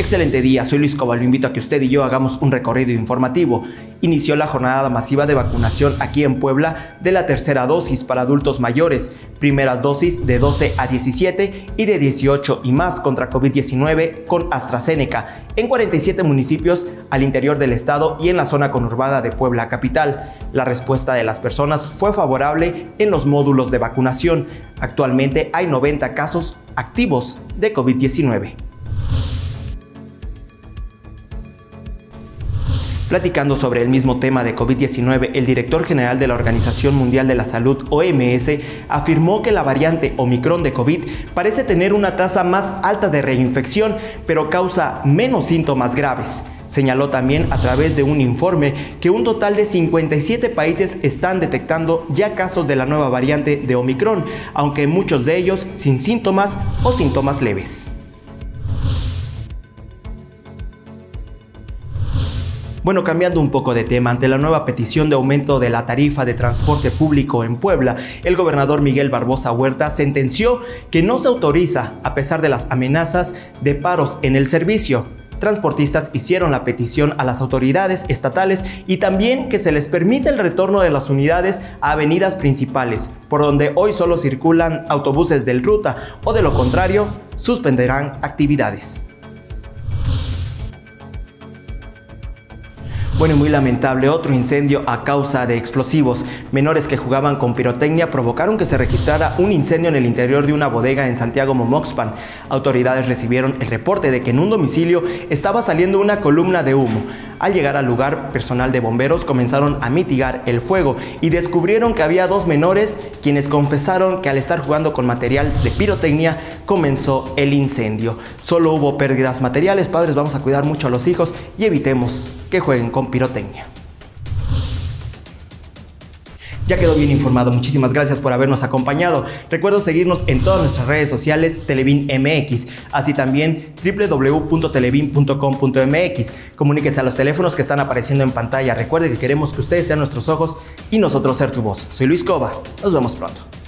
Excelente día, soy Luis Cova, lo invito a que usted y yo hagamos un recorrido informativo. Inició la jornada masiva de vacunación aquí en Puebla de la tercera dosis para adultos mayores, primeras dosis de 12 a 17 y de 18 y más contra COVID-19 con AstraZeneca en 47 municipios al interior del estado y en la zona conurbada de Puebla capital. La respuesta de las personas fue favorable en los módulos de vacunación. Actualmente hay 90 casos activos de COVID-19. Platicando sobre el mismo tema de COVID-19, el director general de la Organización Mundial de la Salud, OMS, afirmó que la variante Omicron de COVID parece tener una tasa más alta de reinfección, pero causa menos síntomas graves. Señaló también a través de un informe que un total de 57 países están detectando ya casos de la nueva variante de Omicron, aunque muchos de ellos sin síntomas o síntomas leves. Bueno, cambiando un poco de tema, ante la nueva petición de aumento de la tarifa de transporte público en Puebla, el gobernador Miguel Barbosa Huerta sentenció que no se autoriza, a pesar de las amenazas de paros en el servicio. Transportistas hicieron la petición a las autoridades estatales y también que se les permita el retorno de las unidades a avenidas principales, por donde hoy solo circulan autobuses del Ruta, o de lo contrario, suspenderán actividades. Bueno, y muy lamentable, otro incendio a causa de explosivos. Menores que jugaban con pirotecnia provocaron que se registrara un incendio en el interior de una bodega en Santiago Momoxpan. Autoridades recibieron el reporte de que en un domicilio estaba saliendo una columna de humo. Al llegar al lugar, personal de bomberos comenzaron a mitigar el fuego y descubrieron que había dos menores quienes confesaron que al estar jugando con material de pirotecnia comenzó el incendio. Solo hubo pérdidas materiales. Padres, vamos a cuidar mucho a los hijos y evitemos que jueguen con pirotecnia. Ya quedó bien informado, muchísimas gracias por habernos acompañado. Recuerda seguirnos en todas nuestras redes sociales, Televin MX, así también www.televin.com.mx. Comuníquense a los teléfonos que están apareciendo en pantalla. Recuerde que queremos que ustedes sean nuestros ojos y nosotros ser tu voz. Soy Luis Cova, nos vemos pronto.